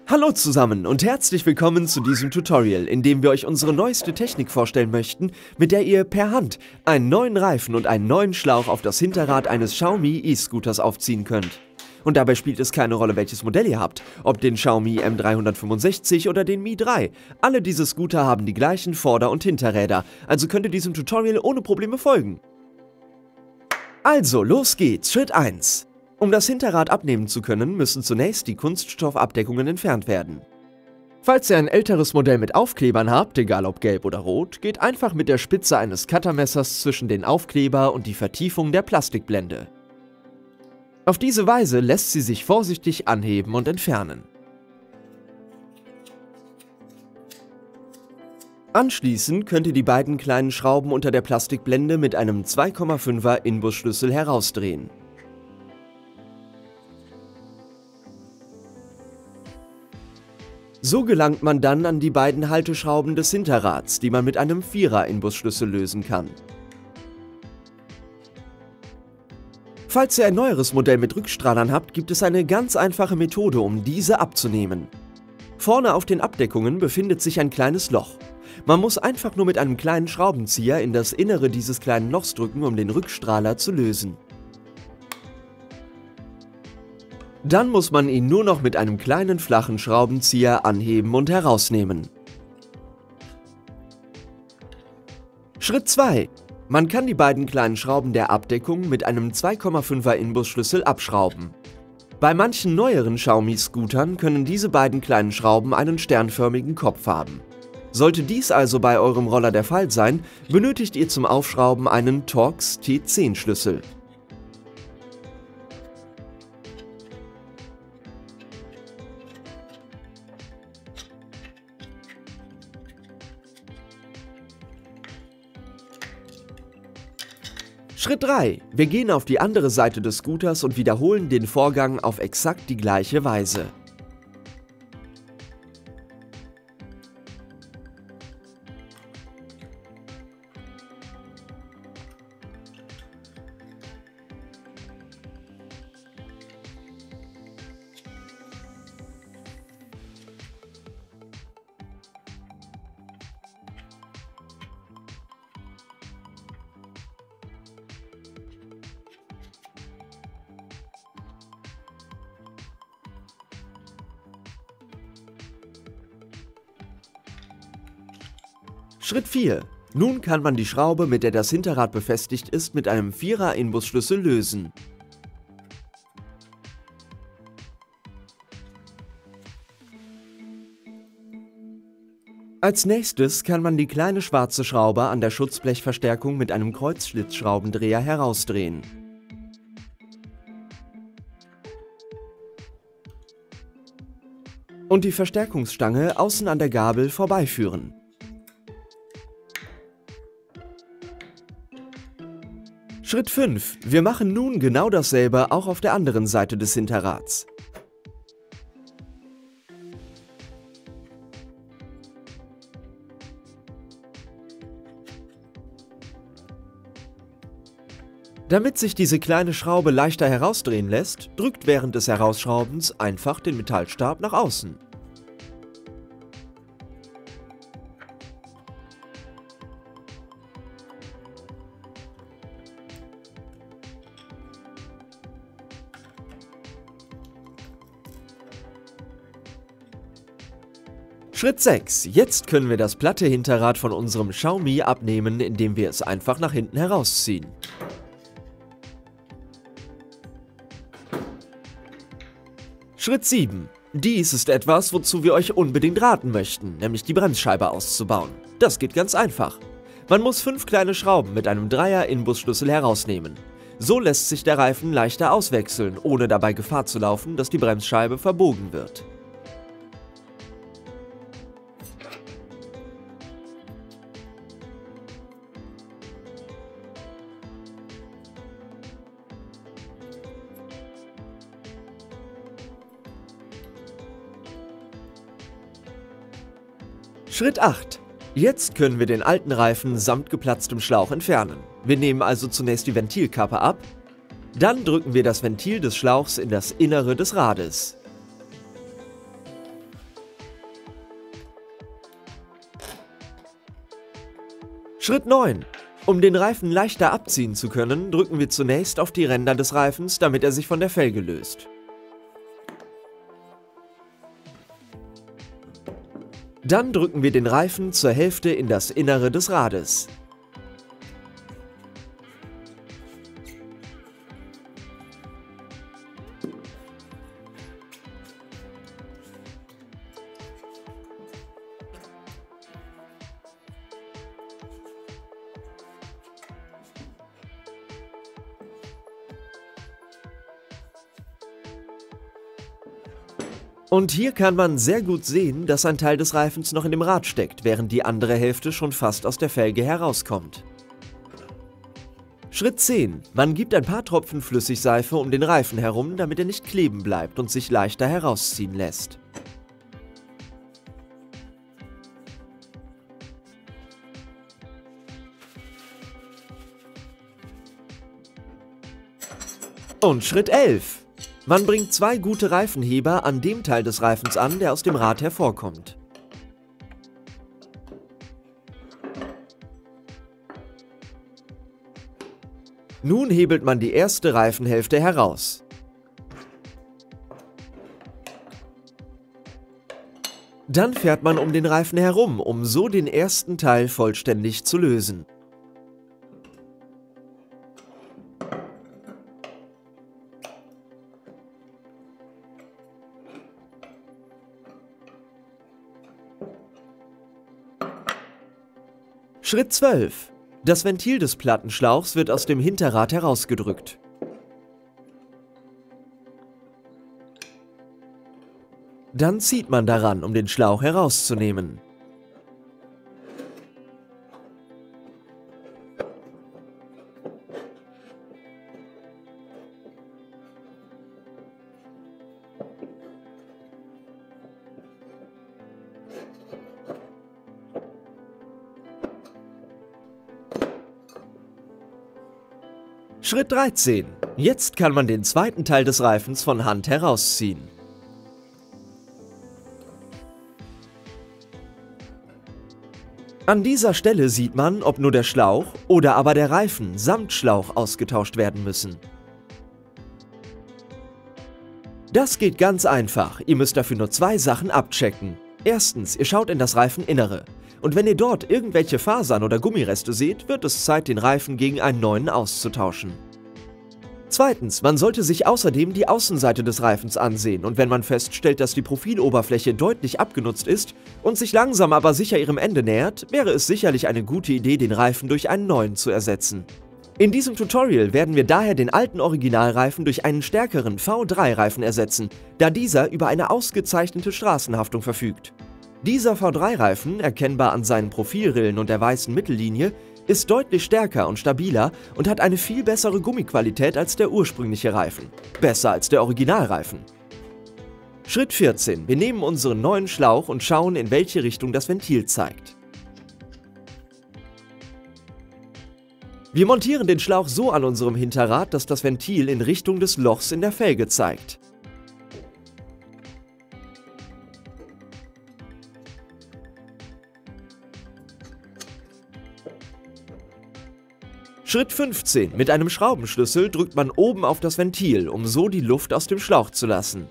Hallo zusammen und herzlich willkommen zu diesem Tutorial, in dem wir euch unsere neueste Technik vorstellen möchten, mit der ihr per Hand einen neuen Reifen und einen neuen Schlauch auf das Hinterrad eines Xiaomi E-Scooters aufziehen könnt. Und dabei spielt es keine Rolle, welches Modell ihr habt, ob den Xiaomi M365 oder den Mi 3. Alle diese Scooter haben die gleichen Vorder- und Hinterräder, also könnt ihr diesem Tutorial ohne Probleme folgen. Also, los geht's, Schritt 1. Um das Hinterrad abnehmen zu können, müssen zunächst die Kunststoffabdeckungen entfernt werden. Falls ihr ein älteres Modell mit Aufklebern habt, egal ob gelb oder rot, geht einfach mit der Spitze eines Cuttermessers zwischen den Aufkleber und die Vertiefung der Plastikblende. Auf diese Weise lässt sie sich vorsichtig anheben und entfernen. Anschließend könnt ihr die beiden kleinen Schrauben unter der Plastikblende mit einem 2,5er Inbusschlüssel herausdrehen. So gelangt man dann an die beiden Halteschrauben des Hinterrads, die man mit einem 4er Inbusschlüssel lösen kann. Falls ihr ein neueres Modell mit Rückstrahlern habt, gibt es eine ganz einfache Methode, um diese abzunehmen. Vorne auf den Abdeckungen befindet sich ein kleines Loch. Man muss einfach nur mit einem kleinen Schraubenzieher in das Innere dieses kleinen Lochs drücken, um den Rückstrahler zu lösen. Dann muss man ihn nur noch mit einem kleinen flachen Schraubenzieher anheben und herausnehmen. Schritt 2. Man kann die beiden kleinen Schrauben der Abdeckung mit einem 2,5er Inbusschlüssel abschrauben. Bei manchen neueren Xiaomi-Scootern können diese beiden kleinen Schrauben einen sternförmigen Kopf haben. Sollte dies also bei eurem Roller der Fall sein, benötigt ihr zum Aufschrauben einen Torx T10 Schlüssel. Schritt 3. Wir gehen auf die andere Seite des Scooters und wiederholen den Vorgang auf exakt die gleiche Weise. Schritt 4. Nun kann man die Schraube, mit der das Hinterrad befestigt ist, mit einem 4er Inbusschlüssel lösen. Als nächstes kann man die kleine schwarze Schraube an der Schutzblechverstärkung mit einem Kreuzschlitzschraubendreher herausdrehen. Und die Verstärkungsstange außen an der Gabel vorbeiführen. Schritt 5. Wir machen nun genau dasselbe auch auf der anderen Seite des Hinterrads. Damit sich diese kleine Schraube leichter herausdrehen lässt, drückt während des Herausschraubens einfach den Metallstab nach außen. Schritt 6. Jetzt können wir das platte Hinterrad von unserem Xiaomi abnehmen, indem wir es einfach nach hinten herausziehen. Schritt 7. Dies ist etwas, wozu wir euch unbedingt raten möchten, nämlich die Bremsscheibe auszubauen. Das geht ganz einfach. Man muss 5 kleine Schrauben mit einem 3er Inbusschlüssel herausnehmen. So lässt sich der Reifen leichter auswechseln, ohne dabei Gefahr zu laufen, dass die Bremsscheibe verbogen wird. Schritt 8. Jetzt können wir den alten Reifen samt geplatztem Schlauch entfernen. Wir nehmen also zunächst die Ventilkappe ab, dann drücken wir das Ventil des Schlauchs in das Innere des Rades. Schritt 9. Um den Reifen leichter abziehen zu können, drücken wir zunächst auf die Ränder des Reifens, damit er sich von der Felge löst. Dann drücken wir den Reifen zur Hälfte in das Innere des Rades. Und hier kann man sehr gut sehen, dass ein Teil des Reifens noch in dem Rad steckt, während die andere Hälfte schon fast aus der Felge herauskommt. Schritt 10. Man gibt ein paar Tropfen Flüssigseife um den Reifen herum, damit er nicht kleben bleibt und sich leichter herausziehen lässt. Und Schritt 11. Man bringt 2 gute Reifenheber an dem Teil des Reifens an, der aus dem Rad hervorkommt. Nun hebelt man die erste Reifenhälfte heraus. Dann fährt man um den Reifen herum, um so den ersten Teil vollständig zu lösen. Schritt 12. Das Ventil des Plattenschlauchs wird aus dem Hinterrad herausgedrückt. Dann zieht man daran, um den Schlauch herauszunehmen. Schritt 13. Jetzt kann man den zweiten Teil des Reifens von Hand herausziehen. An dieser Stelle sieht man, ob nur der Schlauch oder aber der Reifen samt Schlauch ausgetauscht werden müssen. Das geht ganz einfach. Ihr müsst dafür nur 2 Sachen abchecken. Erstens, ihr schaut in das Reifeninnere. Und wenn ihr dort irgendwelche Fasern oder Gummireste seht, wird es Zeit, den Reifen gegen einen neuen auszutauschen. Zweitens, man sollte sich außerdem die Außenseite des Reifens ansehen und wenn man feststellt, dass die Profiloberfläche deutlich abgenutzt ist und sich langsam aber sicher ihrem Ende nähert, wäre es sicherlich eine gute Idee, den Reifen durch einen neuen zu ersetzen. In diesem Tutorial werden wir daher den alten Originalreifen durch einen stärkeren V3-Reifen ersetzen, da dieser über eine ausgezeichnete Straßenhaftung verfügt. Dieser V3-Reifen, erkennbar an seinen Profilrillen und der weißen Mittellinie, ist deutlich stärker und stabiler und hat eine viel bessere Gummiqualität als der ursprüngliche Reifen. Besser als der Originalreifen. Schritt 14. Wir nehmen unseren neuen Schlauch und schauen, in welche Richtung das Ventil zeigt. Wir montieren den Schlauch so an unserem Hinterrad, dass das Ventil in Richtung des Lochs in der Felge zeigt. Schritt 15. Mit einem Schraubenschlüssel drückt man oben auf das Ventil, um so die Luft aus dem Schlauch zu lassen.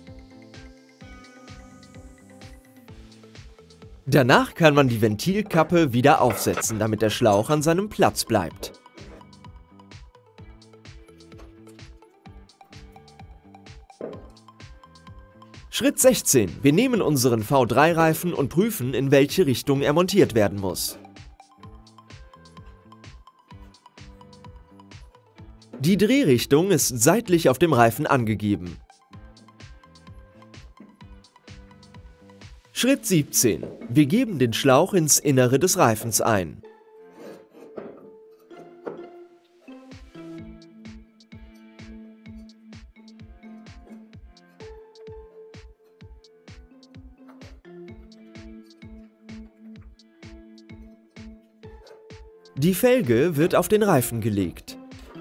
Danach kann man die Ventilkappe wieder aufsetzen, damit der Schlauch an seinem Platz bleibt. Schritt 16. Wir nehmen unseren V3-Reifen und prüfen, in welche Richtung er montiert werden muss. Die Drehrichtung ist seitlich auf dem Reifen angegeben. Schritt 17. Wir geben den Schlauch ins Innere des Reifens ein. Die Felge wird auf den Reifen gelegt.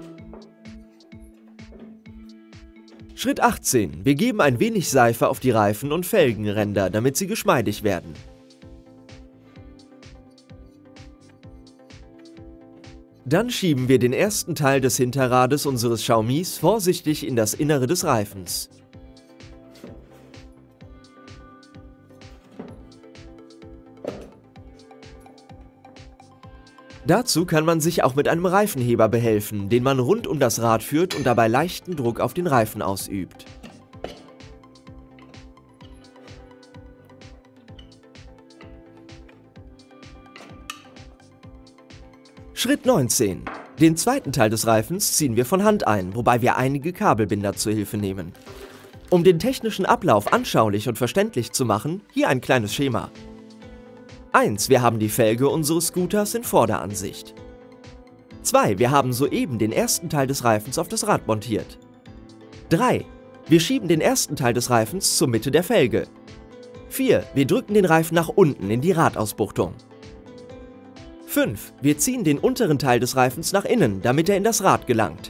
Schritt 18. Wir geben ein wenig Seife auf die Reifen- und Felgenränder, damit sie geschmeidig werden. Dann schieben wir den ersten Teil des Hinterrades unseres Xiaomis vorsichtig in das Innere des Reifens. Dazu kann man sich auch mit einem Reifenheber behelfen, den man rund um das Rad führt und dabei leichten Druck auf den Reifen ausübt. Schritt 19. Den zweiten Teil des Reifens ziehen wir von Hand ein, wobei wir einige Kabelbinder zur Hilfe nehmen. Um den technischen Ablauf anschaulich und verständlich zu machen, hier ein kleines Schema. 1. Wir haben die Felge unseres Scooters in Vorderansicht. 2. Wir haben soeben den ersten Teil des Reifens auf das Rad montiert. 3. Wir schieben den ersten Teil des Reifens zur Mitte der Felge. 4. Wir drücken den Reifen nach unten in die Radausbuchtung. 5. Wir ziehen den unteren Teil des Reifens nach innen, damit er in das Rad gelangt.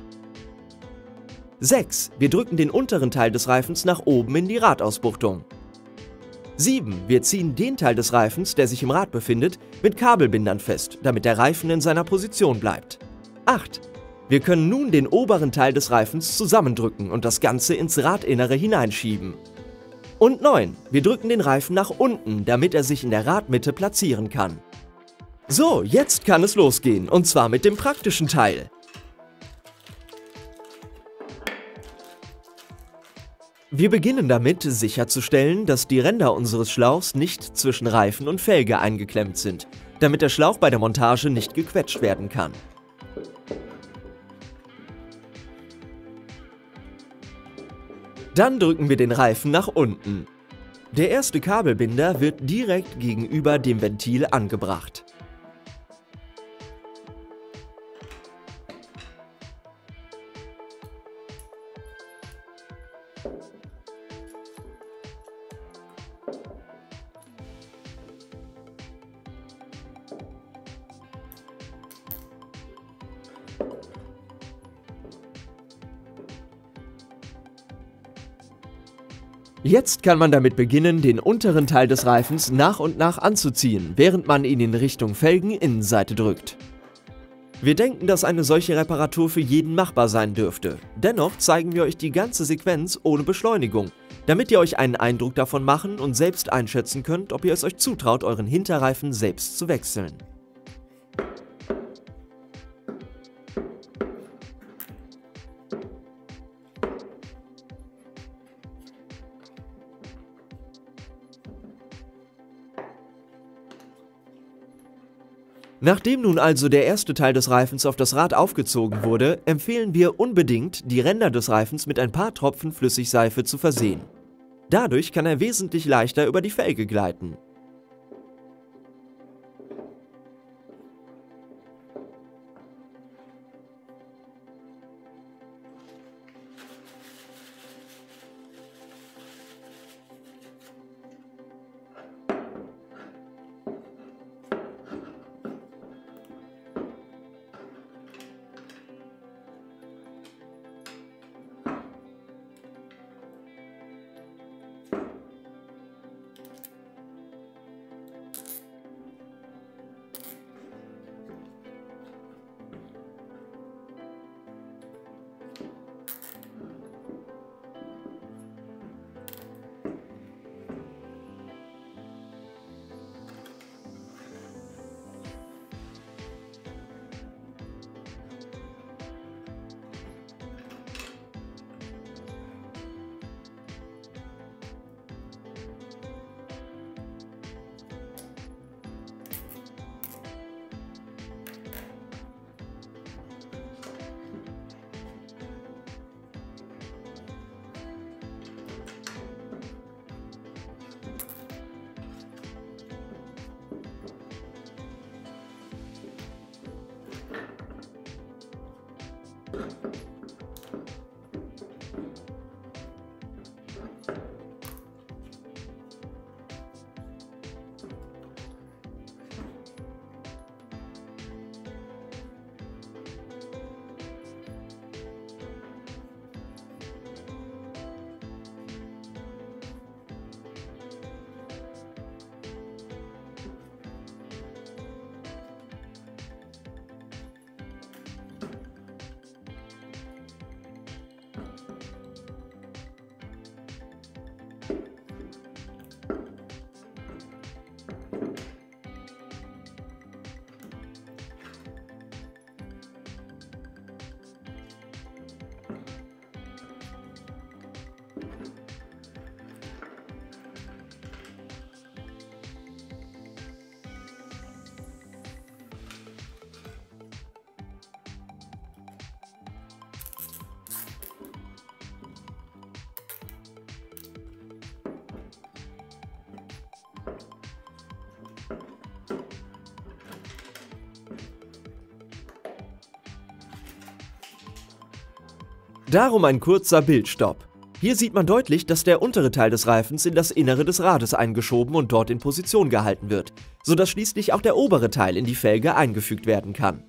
6. Wir drücken den unteren Teil des Reifens nach oben in die Radausbuchtung. 7. Wir ziehen den Teil des Reifens, der sich im Rad befindet, mit Kabelbindern fest, damit der Reifen in seiner Position bleibt. 8. Wir können nun den oberen Teil des Reifens zusammendrücken und das Ganze ins Radinnere hineinschieben. Und 9. Wir drücken den Reifen nach unten, damit er sich in der Radmitte platzieren kann. So, jetzt kann es losgehen, und zwar mit dem praktischen Teil. Wir beginnen damit, sicherzustellen, dass die Ränder unseres Schlauchs nicht zwischen Reifen und Felge eingeklemmt sind, damit der Schlauch bei der Montage nicht gequetscht werden kann. Dann drücken wir den Reifen nach unten. Der erste Kabelbinder wird direkt gegenüber dem Ventil angebracht. Jetzt kann man damit beginnen, den unteren Teil des Reifens nach und nach anzuziehen, während man ihn in Richtung Felgeninnenseite drückt. Wir denken, dass eine solche Reparatur für jeden machbar sein dürfte. Dennoch zeigen wir euch die ganze Sequenz ohne Beschleunigung, damit ihr euch einen Eindruck davon machen und selbst einschätzen könnt, ob ihr es euch zutraut, euren Hinterreifen selbst zu wechseln. Nachdem nun also der erste Teil des Reifens auf das Rad aufgezogen wurde, empfehlen wir unbedingt, die Ränder des Reifens mit ein paar Tropfen Flüssigseife zu versehen. Dadurch kann er wesentlich leichter über die Felge gleiten. Darum ein kurzer Bildstopp. Hier sieht man deutlich, dass der untere Teil des Reifens in das Innere des Rades eingeschoben und dort in Position gehalten wird, sodass schließlich auch der obere Teil in die Felge eingefügt werden kann.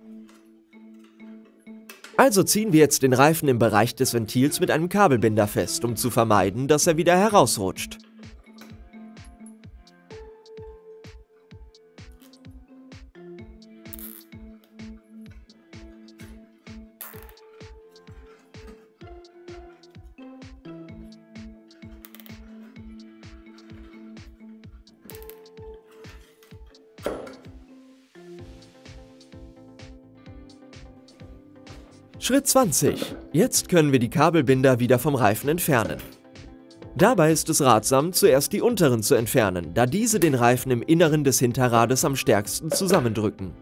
Also ziehen wir jetzt den Reifen im Bereich des Ventils mit einem Kabelbinder fest, um zu vermeiden, dass er wieder herausrutscht. Schritt 20. Jetzt können wir die Kabelbinder wieder vom Reifen entfernen. Dabei ist es ratsam, zuerst die unteren zu entfernen, da diese den Reifen im Inneren des Hinterrades am stärksten zusammendrücken.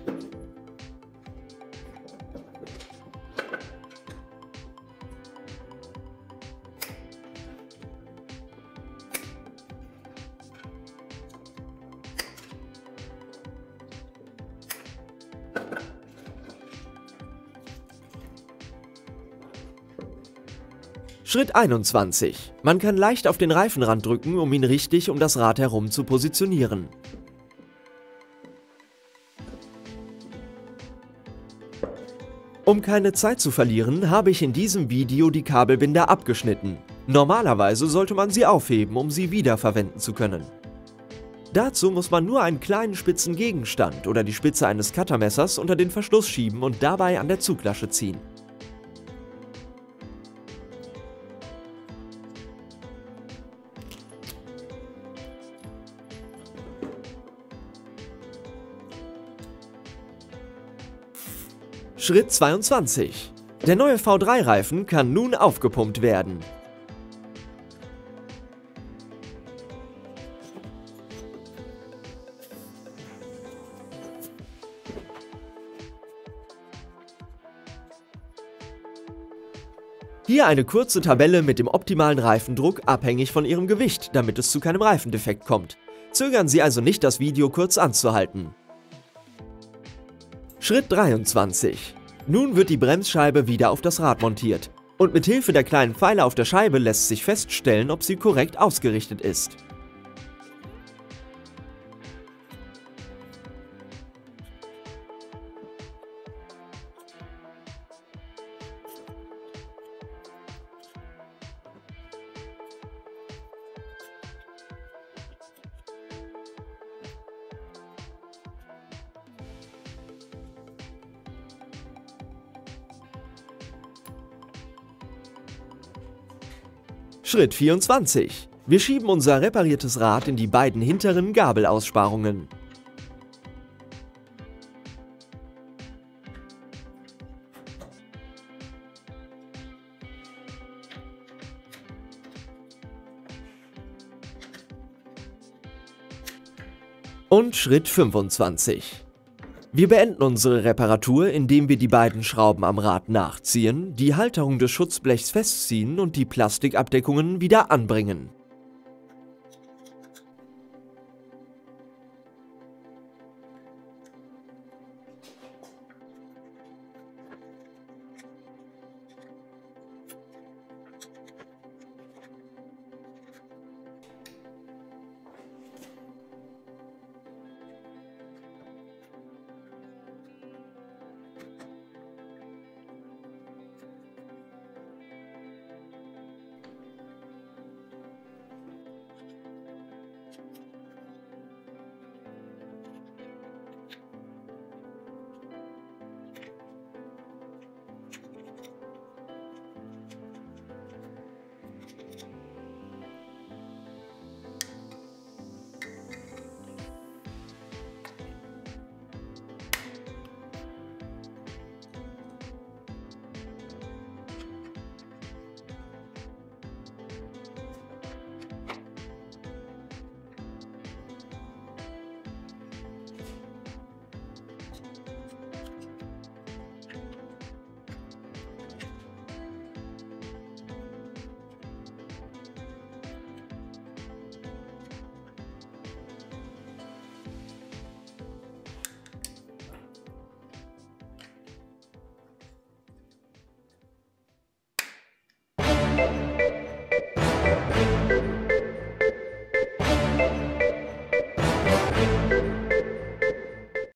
Schritt 21. Man kann leicht auf den Reifenrand drücken, um ihn richtig um das Rad herum zu positionieren. Um keine Zeit zu verlieren, habe ich in diesem Video die Kabelbinder abgeschnitten. Normalerweise sollte man sie aufheben, um sie wiederverwenden zu können. Dazu muss man nur einen kleinen spitzen Gegenstand oder die Spitze eines Cuttermessers unter den Verschluss schieben und dabei an der Zuglasche ziehen. Schritt 22. Der neue V3-Reifen kann nun aufgepumpt werden. Hier eine kurze Tabelle mit dem optimalen Reifendruck, abhängig von Ihrem Gewicht, damit es zu keinem Reifendefekt kommt. Zögern Sie also nicht, das Video kurz anzuhalten. Schritt 23. Nun wird die Bremsscheibe wieder auf das Rad montiert und mit Hilfe der kleinen Pfeile auf der Scheibe lässt sich feststellen, ob sie korrekt ausgerichtet ist. Schritt 24. Wir schieben unser repariertes Rad in die beiden hinteren Gabelaussparungen. Und Schritt 25. Wir beenden unsere Reparatur, indem wir die beiden Schrauben am Rad nachziehen, die Halterung des Schutzblechs festziehen und die Plastikabdeckungen wieder anbringen.